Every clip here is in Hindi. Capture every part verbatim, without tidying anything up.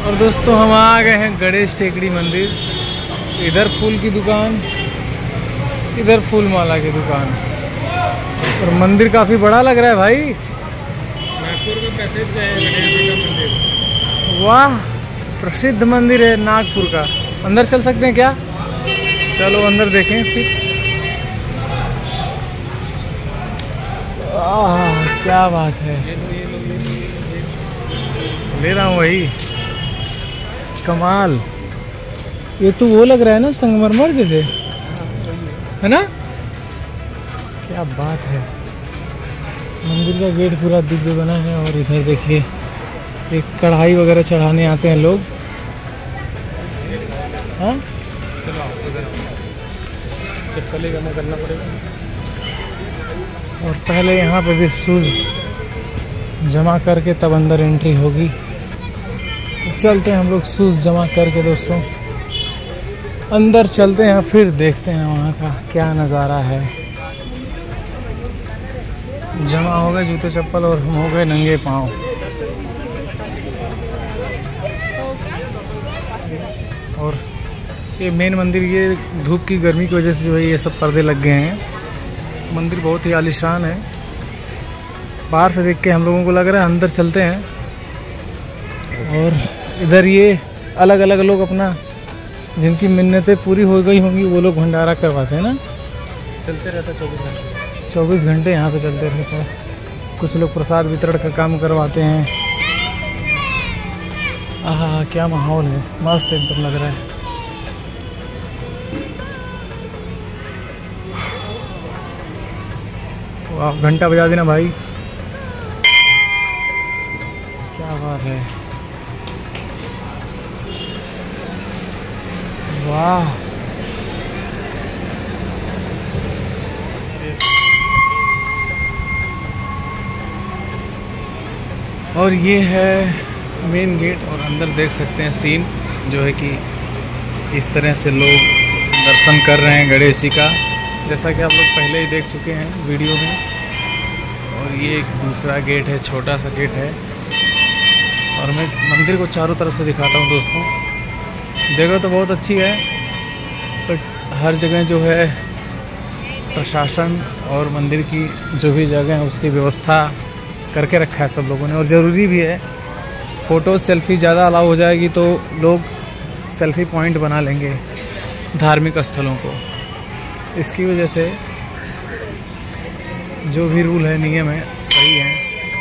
और दोस्तों हम आ गए हैं गणेश टेकड़ी मंदिर। इधर फूल की दुकान, इधर फूल माला की दुकान, और मंदिर काफ़ी बड़ा लग रहा है भाई। नागपुर में प्रसिद्ध है गणेश जी का मंदिर। वाह, प्रसिद्ध मंदिर है नागपुर का। अंदर चल सकते हैं क्या? चलो अंदर देखें फिर। आह क्या बात है, ले रहा हूँ वही। कमाल, ये तो वो लग रहा है ना संगमरमर जैसे, है ना? क्या बात है। मंदिर का गेट पूरा दिव्य बना है। और इधर देखिए एक कढ़ाई वगैरह चढ़ाने आते हैं लोग। हाँ चप्पल जमा करना पड़ेगा। और पहले यहाँ पे भी शूज़ जमा करके तब अंदर एंट्री होगी। तो चलते हैं हम लोग शूज़ जमा करके दोस्तों, अंदर चलते हैं, फिर देखते हैं वहाँ का क्या नज़ारा है। जमा हो गए जूते चप्पल और हम हो गए नंगे पाँव। और ये मेन मंदिर, ये धूप की गर्मी की वजह से जो है ये सब पर्दे लग गए हैं। मंदिर बहुत ही आलीशान है। बाहर से देख के हम लोगों को लग रहा है अंदर चलते हैं। और इधर ये अलग अलग लोग अपना, जिनकी मिन्नतें पूरी हो गई होंगी वो लोग भंडारा करवाते हैं ना। चलते रहता चौबीस घंटे चौबीस घंटे यहाँ पे चलते रहते हैं। कुछ लोग प्रसाद वितरण का काम करवाते हैं। आहा क्या माहौल है, मस्त एकदम लग रहा है। वाह, घंटा बजा देना भाई, क्या बात है। वाह, और ये है मेन गेट। और अंदर देख सकते हैं सीन जो है कि इस तरह से लोग दर्शन कर रहे हैं गणेश जी का, जैसा कि आप लोग पहले ही देख चुके हैं वीडियो में। और ये एक दूसरा गेट है, छोटा सा गेट है। और मैं मंदिर को चारों तरफ से दिखाता हूँ दोस्तों। जगह तो बहुत अच्छी है, बट हर जगह जो है प्रशासन और मंदिर की जो भी जगह है उसकी व्यवस्था करके रखा है सब लोगों ने। और ज़रूरी भी है, फ़ोटो सेल्फी ज़्यादा अलाउ हो जाएगी तो लोग सेल्फी पॉइंट बना लेंगे धार्मिक स्थलों को। इसकी वजह से जो भी रूल है, नियम है, सही है।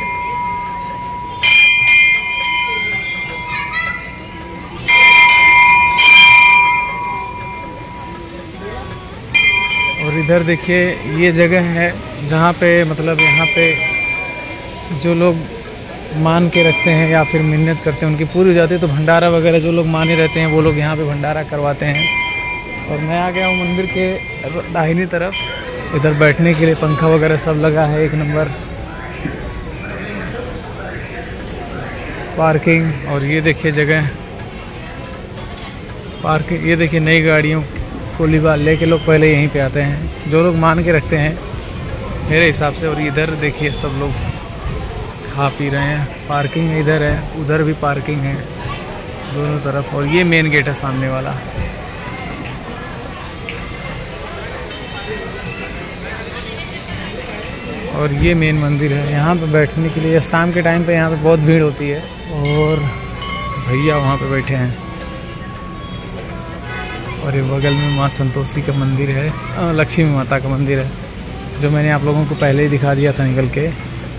और इधर देखिए ये जगह है जहाँ पे मतलब यहाँ पे जो लोग मान के रखते हैं या फिर मिन्नत करते हैं उनकी पूरी हो जाती है। तो भंडारा वगैरह जो लोग माने रहते हैं वो लोग यहाँ पे भंडारा करवाते हैं। और मैं आ गया हूँ मंदिर के दाहिनी तरफ। इधर बैठने के लिए पंखा वगैरह सब लगा है, एक नंबर पार्किंग। और ये देखिए जगह पार्किंग, ये देखिए नई गाड़ियों को लिबा लेके लोग पहले यहीं पे आते हैं, जो लोग मान के रखते हैं मेरे हिसाब से। और इधर देखिए सब लोग खा पी रहे हैं। पार्किंग इधर है, उधर भी पार्किंग है दोनों तरफ। और ये मेन गेट है सामने वाला। और ये मेन मंदिर है। यहाँ पे बैठने के लिए शाम के टाइम पे यहाँ पे बहुत भीड़ होती है। और भैया वहाँ पे बैठे हैं। और ये बगल में माँ संतोषी का मंदिर है, लक्ष्मी माता का मंदिर है, जो मैंने आप लोगों को पहले ही दिखा दिया था निकल के।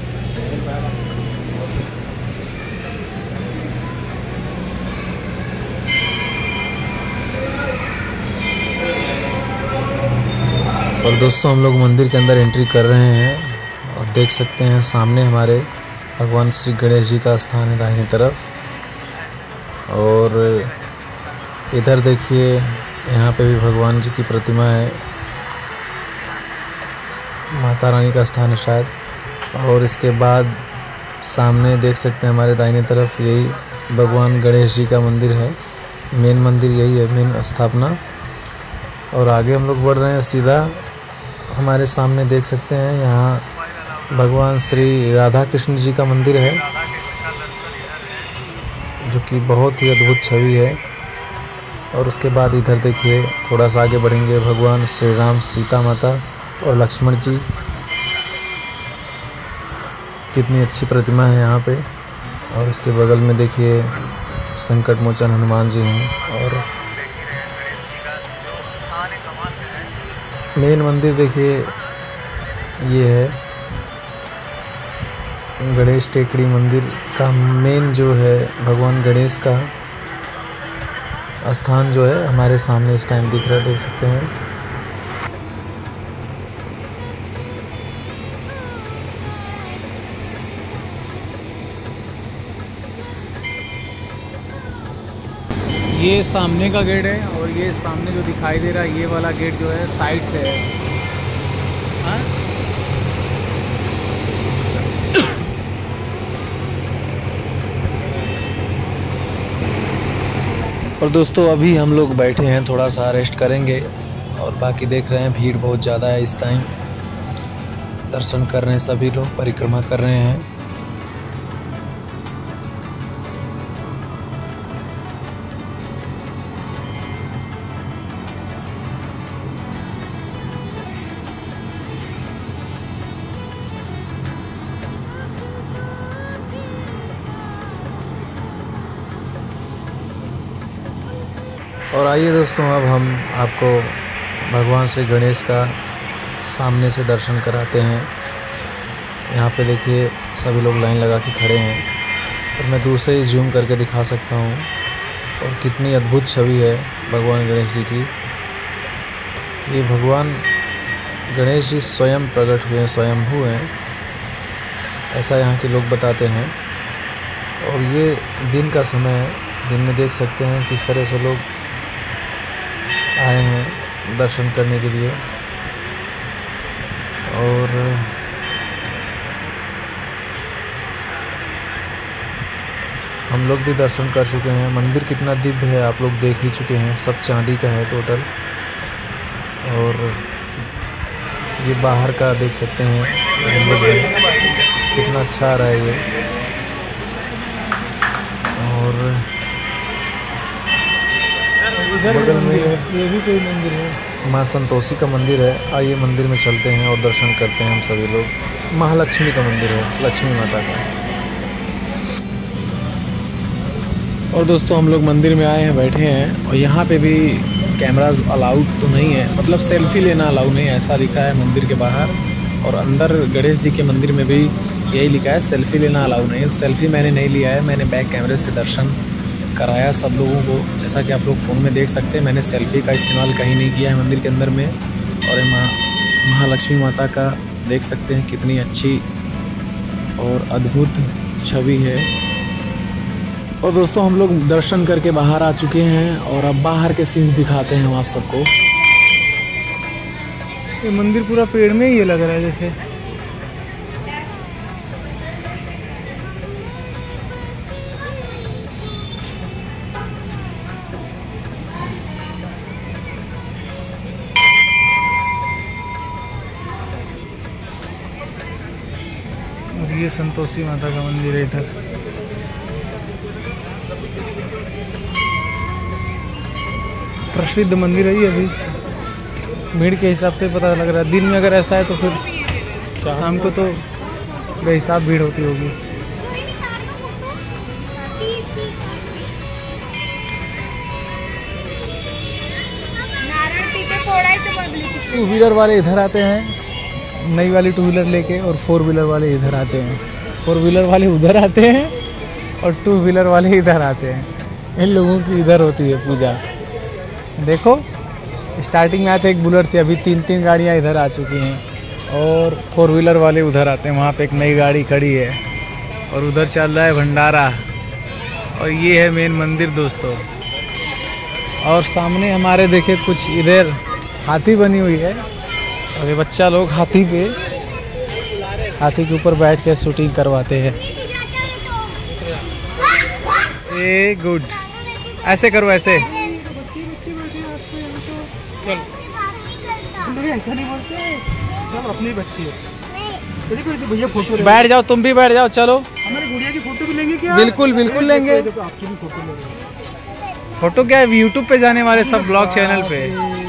और दोस्तों हम लोग मंदिर के अंदर एंट्री कर रहे हैं। और देख सकते हैं सामने हमारे भगवान श्री गणेश जी का स्थान है दाहिनी तरफ। और इधर देखिए यहाँ पे भी भगवान जी की प्रतिमा है, माता रानी का स्थान है शायद। और इसके बाद सामने देख सकते हैं हमारे दाहिनी तरफ यही भगवान गणेश जी का मंदिर है। मेन मंदिर यही है, मेन स्थापना। और आगे हम लोग बढ़ रहे हैं सीधा। हमारे सामने देख सकते हैं यहाँ भगवान श्री राधा कृष्ण जी का मंदिर है। जो कि बहुत ही अद्भुत छवि है। और उसके बाद इधर देखिए, थोड़ा सा आगे बढ़ेंगे, भगवान श्री राम, सीता माता और लक्ष्मण जी, कितनी अच्छी प्रतिमा है यहाँ पे। और इसके बगल में देखिए संकट मोचन हनुमान जी हैं। और मेन मंदिर देखिए ये है गणेश टेकड़ी मंदिर का मेन जो है भगवान गणेश का स्थान जो है हमारे सामने इस टाइम दिख रहा है, देख सकते हैं। ये सामने का गेट है और ये सामने जो दिखाई दे रहा है ये वाला गेट जो है साइड से है। हाँ? और दोस्तों अभी हम लोग बैठे हैं, थोड़ा सा रेस्ट करेंगे। और बाकी देख रहे हैं भीड़ बहुत ज़्यादा है इस टाइम, दर्शन कर रहे हैं सभी लोग, परिक्रमा कर रहे हैं। और आइए दोस्तों, अब हम आपको भगवान श्री गणेश का सामने से दर्शन कराते हैं। यहाँ पे देखिए सभी लोग लाइन लगा के खड़े हैं और मैं दूर से ही जूम करके दिखा सकता हूँ। और कितनी अद्भुत छवि है भगवान गणेश जी की। ये भगवान गणेश जी स्वयं प्रकट हुए हैं, स्वयंभू हैं, ऐसा यहाँ के लोग बताते हैं। और ये दिन का समय है, दिन में देख सकते हैं किस तरह से लोग आए हैं दर्शन करने के लिए। और हम लोग भी दर्शन कर चुके हैं। मंदिर कितना दिव्य है आप लोग देख ही चुके हैं, सब चांदी का है टोटल। और ये बाहर का देख सकते हैं कितना अच्छा आ रहा है ये। और बगल में ये भी कोई मंदिर है, माँ संतोषी का मंदिर है। आइए मंदिर में चलते हैं और दर्शन करते हैं हम सभी लोग। महालक्ष्मी का मंदिर है, लक्ष्मी माता का। और दोस्तों हम लोग मंदिर में आए हैं, बैठे हैं। और यहाँ पे भी कैमराज अलाउड तो नहीं है, मतलब सेल्फी लेना अलाउ नहीं है, ऐसा लिखा है मंदिर के बाहर। और अंदर गणेश जी के मंदिर में भी यही लिखा है, सेल्फी लेना अलाउ नहीं है। सेल्फी मैंने नहीं लिया है, मैंने बैक कैमरे से दर्शन कराया सब लोगों को। जैसा कि आप लोग फ़ोन में देख सकते हैं, मैंने सेल्फी का इस्तेमाल कहीं नहीं किया है मंदिर के अंदर में। और महा महालक्ष्मी माता का देख सकते हैं कितनी अच्छी और अद्भुत छवि है। और दोस्तों हम लोग दर्शन करके बाहर आ चुके हैं और अब बाहर के सीन्स दिखाते हैं हम आप सबको। ये मंदिर पूरा पेड़ में ही ये लग रहा है जैसे। और ये संतोषी माता का मंदिर है इधर। प्रसिद्ध मंदिर है ये। अभी भीड़ के हिसाब से पता लग रहा है, दिन में अगर ऐसा है तो फिर शाम को तो बेहिसाब भीड़ होती होगी। टू व्हीलर वाले इधर आते हैं, नई वाली टू व्हीलर लेके, और फोर व्हीलर वाले इधर आते हैं। फोर व्हीलर वाले उधर आते हैं और टू व्हीलर वाले इधर आते हैं। इन लोगों की इधर होती है पूजा। देखो स्टार्टिंग में आते एक बुलेट थी, अभी तीन तीन गाड़ियाँ इधर आ चुकी हैं। और फोर व्हीलर वाले उधर आते हैं, वहाँ पे एक नई गाड़ी खड़ी है और उधर चल रहा है भंडारा। और ये है मेन मंदिर दोस्तों। और सामने हमारे देखे कुछ इधर हाथी बनी हुई है और ये बच्चा लोग हाथी पे हाथी के ऊपर बैठ के शूटिंग करवाते हैं। ए गुड, ऐसे करो, ऐसे ऐसा नहीं बोलते, सब अपनी बच्ची है। भैया फोटो बैठ जाओ, तुम भी बैठ जाओ, चलो। हमारी गुड़िया की फोटो भी लेंगे क्या? बिल्कुल बिल्कुल लेंगे। देखो आपकी भी फोटो लेंगे। फोटो क्या है, यूट्यूब पे जाने वाले सब ब्लॉग चैनल पे।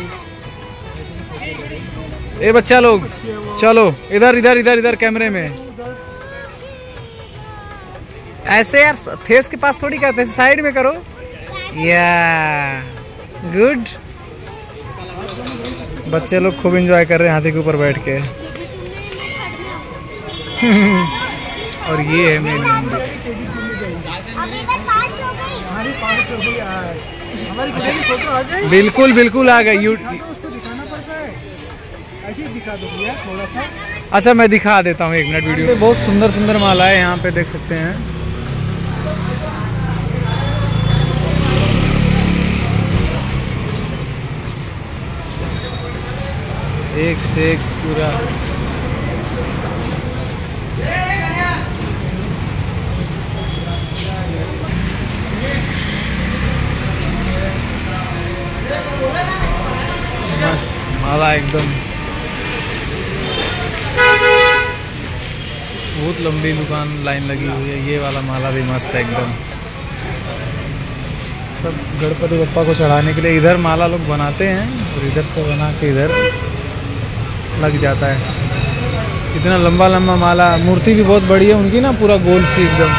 ए बच्चा लोग चलो इधर इधर इधर इधर कैमरे में। ऐसे यार फेस के पास थोड़ी करते, साइड में करो। या गुड। बच्चे लोग खूब एंजॉय कर रहे हैं हाथी के ऊपर बैठ के। और ये है मेन मंदिर। बिल्कुल बिल्कुल आ गए। यू दिखा दो भैया थोड़ा सा। अच्छा मैं दिखा देता हूँ एक मिनट वीडियो पे। बहुत सुंदर सुंदर मालाएं यहाँ पे देख सकते हैं। एक से एक पूरा मस्त माला एकदम। बहुत लंबी दुकान लाइन लगी हुई है। ये वाला माला भी मस्त है एकदम। सब गणपति बप्पा को चढ़ाने के लिए इधर माला लोग बनाते हैं और इधर से बना के इधर लग जाता है। इतना लंबा लंबा माला। मूर्ति भी बहुत बड़ी है उनकी ना, पूरा गोल सी एकदम।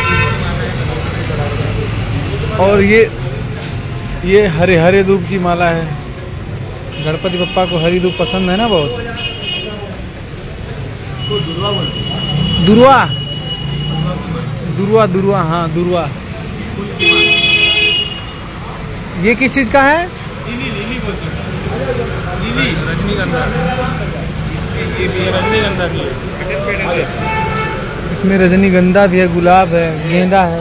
और ये ये हरे हरे दूब की माला है। गणपति बप्पा को हरी दूब पसंद है ना बहुत। दुर्वा दुर्वा दुर्वा हाँ दुर्वा। ये किस चीज का है? लीली लीली बोलते हैं। लीली रजनीगंधा। ये भी रजनीगंधा भी है। इसमें रजनीगंधा भी है, गुलाब है, गेंदा है।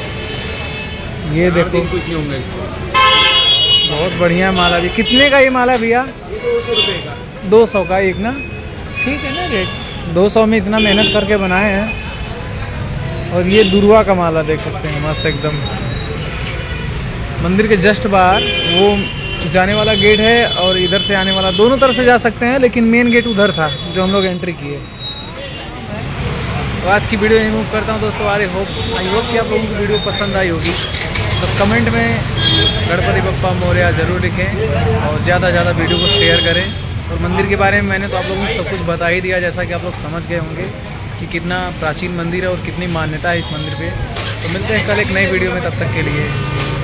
ये देखो कुछ नहीं होंगे इसको। बहुत बढ़िया माला भी। कितने का ये माला भैया? दो सौ रुपये का। दो सौ का एक ना, ठीक है ना रेट। दो सौ में इतना मेहनत करके बनाए हैं। और ये दुर्वा का माला देख सकते हैं, मस्त एकदम। मंदिर के जस्ट बाहर वो जाने वाला गेट है और इधर से आने वाला, दोनों तरफ से जा सकते हैं, लेकिन मेन गेट उधर था जो हम लोग एंट्री किए। तो आज की वीडियो यहीं मूव करता हूँ दोस्तों। आई होप आई होप कि आप लोगों की वीडियो पसंद आई होगी। तो कमेंट में गणपति बप्पा मोरया ज़रूर लिखें और ज़्यादा से ज़्यादा वीडियो को शेयर करें। और मंदिर के बारे में मैंने तो आप लोगों को सब कुछ बता ही दिया, जैसा कि आप लोग समझ गए होंगे कि कितना प्राचीन मंदिर है और कितनी मान्यता है इस मंदिर पे। तो मिलते हैं कल एक नई वीडियो में, तब तक के लिए